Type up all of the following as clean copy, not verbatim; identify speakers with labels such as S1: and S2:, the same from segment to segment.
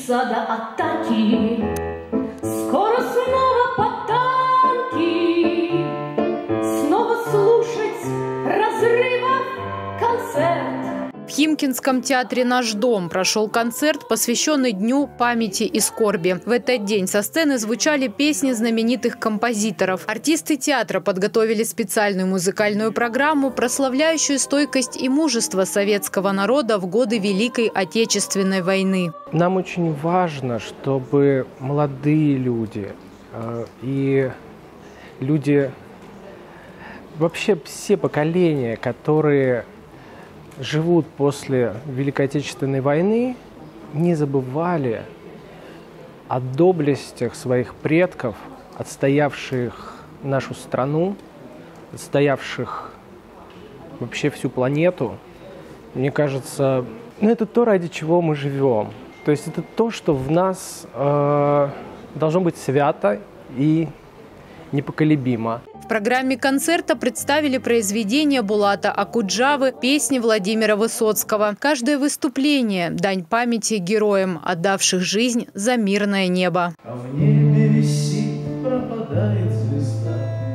S1: готовиться до атаки. Скоро снова под танки, снова слушать разрывов концерт.
S2: В Химкинском театре «Наш дом» прошел концерт, посвященный Дню памяти и скорби. В этот день со сцены звучали песни знаменитых композиторов. Артисты театра подготовили специальную музыкальную программу, прославляющую стойкость и мужество советского народа в годы Великой Отечественной войны.
S3: Нам очень важно, чтобы молодые люди и люди, вообще все поколения, которые живут после Великой Отечественной войны, не забывали о доблестях своих предков, отстоявших нашу страну, отстоявших вообще всю планету. Мне кажется, это то, ради чего мы живем. То есть это то, что в нас должно быть свято и непоколебимо.
S2: В программе концерта представили произведения Булата Акуджавы, песни Владимира Высоцкого. Каждое выступление – дань памяти героям, отдавших жизнь за мирное небо.
S4: А в небе висит, пропадает звезда,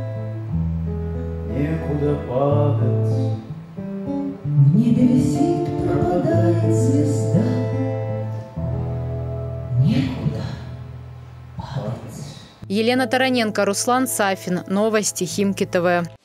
S4: некуда падать.
S1: В небе висит, пропадает звезда, некуда падать.
S2: Елена Тараненко, Руслан Сафин. Новости Химки ТВ.